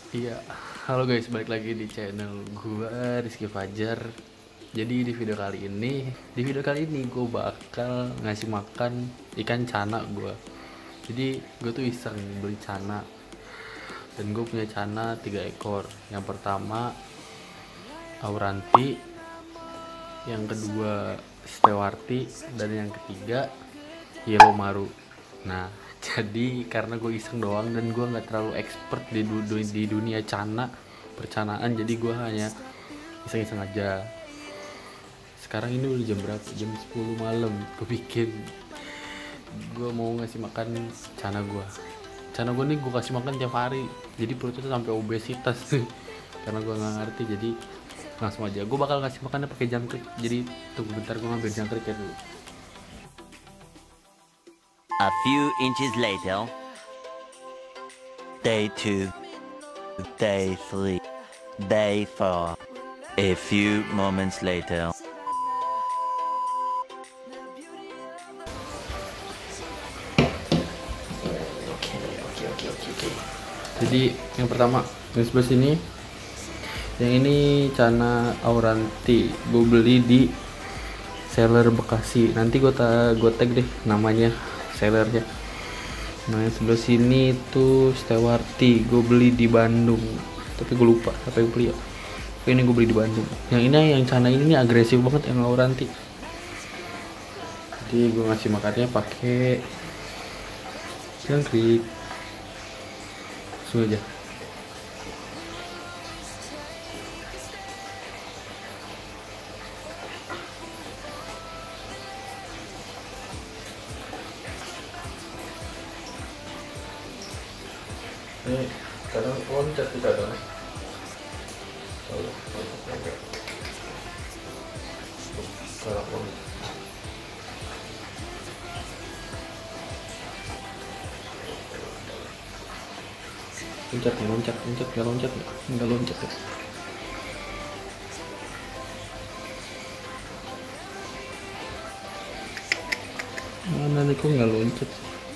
Iya, halo guys, balik lagi di channel gua Rizky Fajar. Jadi di video kali ini gua bakal ngasih makan ikan cana gua. Jadi gua tuh iseng beli cana dan gue punya cana 3 ekor. Yang pertama Auranti, yang kedua Stewarti, dan yang ketiga Yellow Maru. Nah, jadi karena gue iseng doang dan gue nggak terlalu expert di dunia percanaan, jadi gue hanya iseng-iseng aja. Sekarang ini udah jam berapa? Jam 10 malam. Gue bikin, gue mau ngasih makan cana gue. Cana gue nih gue kasih makan tiap hari, jadi perutnya tuh sampai obesitas karena gue nggak ngerti. Jadi langsung aja gue bakal ngasih makannya pakai jangkrik. Jadi tunggu bentar, gue ngambil jangkriknya dulu. A few inches later, day 2, day 3, day 4. A few moments later. Oke. Jadi yang pertama, yang sebelah sini, yang ini cana Auranti. Gue beli di seller Bekasi. Nanti gue tag deh namanya sellernya. Nah yang sebelah sini tuh Stewarti. Gue beli di Bandung, tapi gue lupa siapa yang beli ya. Ini gue beli di Bandung. Yang ini, yang cana ini nih agresif banget, yang Auranti. Jadi gue ngasih makannya pakai jangkrik. Langsung aja. Ini kadang loncat sih kadang. Loncat, nggak loncat ya. Mana nih, kok nggak loncat?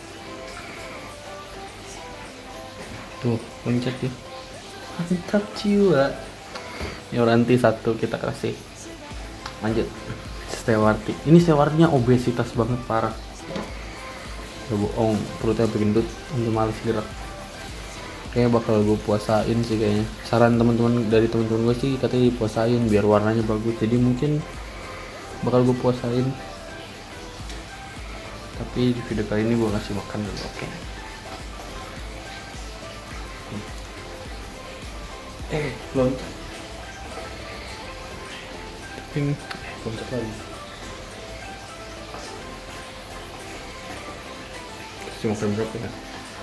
Tuh, loncat ya. Mantap jiwa. Ya nanti satu kita kasih. Lanjut. Stewarti. Ini Stewartinya obesitas banget, parah. Gak bohong, perutnya gendut, udah males gerak. Kayaknya bakal gue puasain sih kayaknya. Saran dari teman-teman gue sih katanya dipuasain biar warnanya bagus. Jadi mungkin bakal gue puasain. Tapi di video kali ini gue ngasih makan dulu, oke. Loncat. Tapi loncat lagi. Kasih makan berapa ya?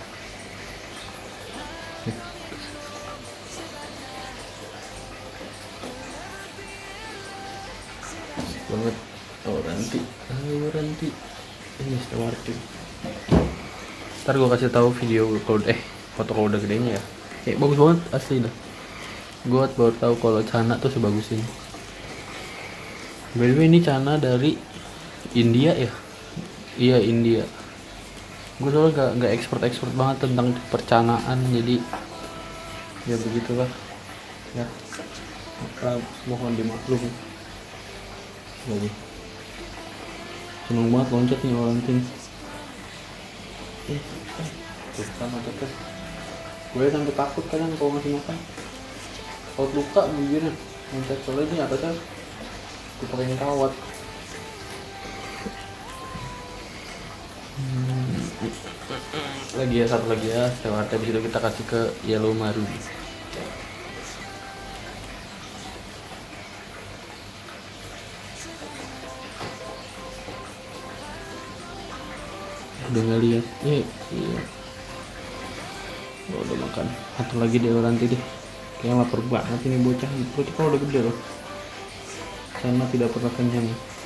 Banget. Auranti ini Stewarti. Ntar gue kasih tahu video kalau foto kalau udah gedenya ya. Bagus banget asli dah. Gue baru tahu kalau cana tuh sebagus ini. By the way, ini cana dari India ya. Iya, India. Gue soalnya gak expert banget tentang percanaan, jadi ya begitulah ya. Mohon dimaklum. Lagi seneng banget loncat nih orang tim. Tuh sama terus. Gue sampai takut kadang kalau ngasih makan. Kalau luka bibirnya loncat, soalnya ini atasnya gue pakein kawat. Lagi ya, satu lagi ya, Stewarti. Habis itu kita kasih ke Yellow Maru. Udah nggak lihat iya. Udah makan. Satu lagi deh nanti deh, kayaknya lapar banget ini bocah. Bocah kalau udah gede loh, karena tidak pernah kenyang.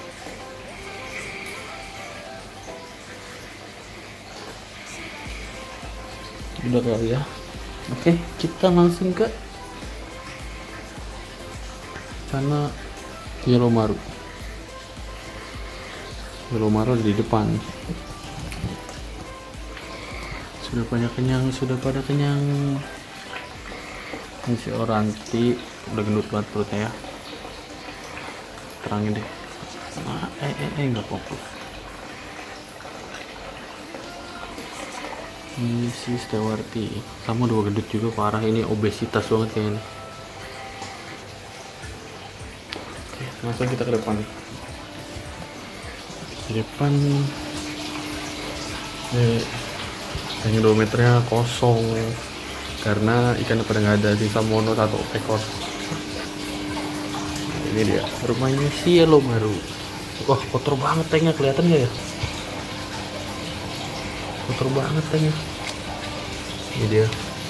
Udah kali ya. Oke, kita langsung ke sana. Yellow Maru di depan. Sudah pada kenyang. Ini si Oranti udah gendut banget perutnya ya. Terangin deh. Nggak fokus. Ini si Stewarti sama udah gendut juga parah, ini obesitas banget kayaknya. Oke, langsung kita ke depan. Di depan tank odometernya kosong karena ikan pada nggak ada, sisa mono 1 ekor. Ini dia rumahnya si Yellow Maru. Wah, kotor banget tanknya, kelihatan nggak ya? Kotor banget tanknya. Ini dia.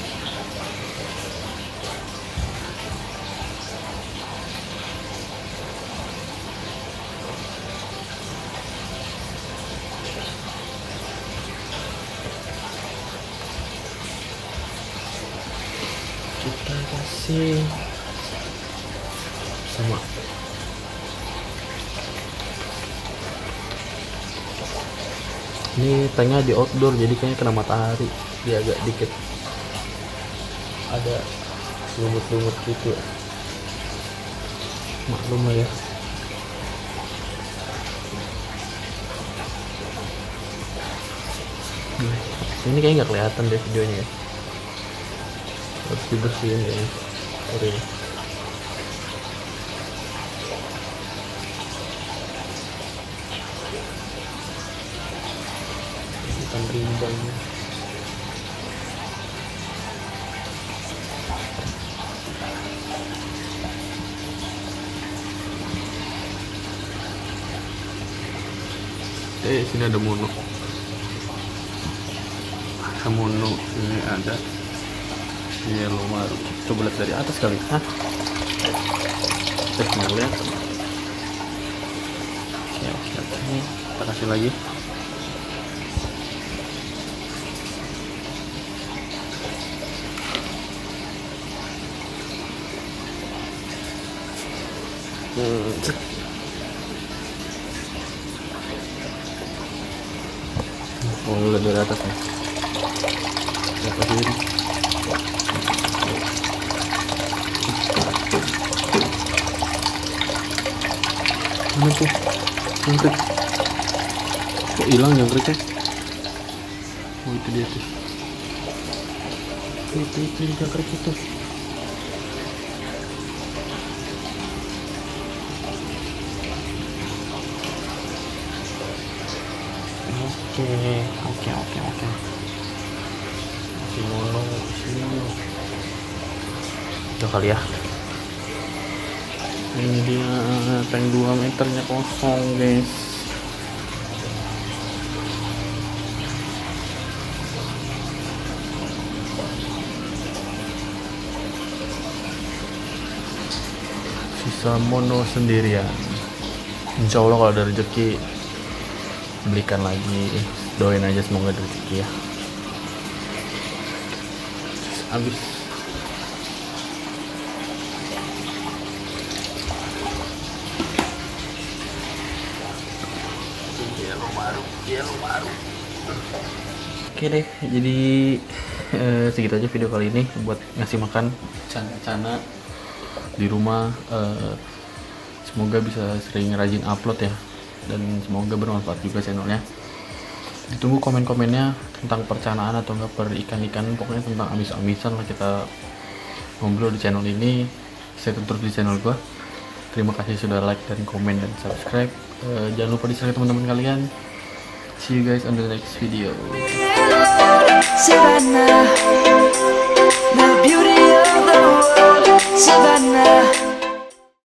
Kita kasih sama ini tanknya di outdoor jadi kayaknya kena matahari, dia agak dikit ada lumut-lumut gitu, maklum lah ya. Ini kayaknya nggak kelihatan deh videonya ya, harus dibersihin kayaknya. Sorry. Ikan rimbang. Sini ada mono. Ada mono, ini ada Yellow Maru. Coba lihat dari atas kali. Hah? Nggak kelihatan. Siap. Ini kita kasih lagi. Lihat dari atas nih. Kita kasih ini. Mana tuh jangkrik? Kok hilang jangkriknya? Oh, itu dia tuh. Itu jangkrik itu. Oke. Si mono sini. Udah kali ya. Ini dia tank 2 meternya kosong, guys. Sisa mono sendirian. Insya Allah kalau ada rezeki belikan lagi, doain aja semoga ada rezeki ya. Habis Yellow Maru. Oke deh, jadi segitu aja video kali ini buat ngasih makan cana-cana di rumah. Semoga bisa sering rajin upload ya, dan semoga bermanfaat juga channelnya. Ditunggu komen-komennya tentang percanaan atau enggak per ikan-ikan, pokoknya tentang amis-amisan lah kita ngobrol di channel ini. Stay terus di channel gua. Terima kasih sudah like dan komen dan subscribe. Jangan lupa di-share ke teman-teman kalian. See you guys on the next video. Savannah.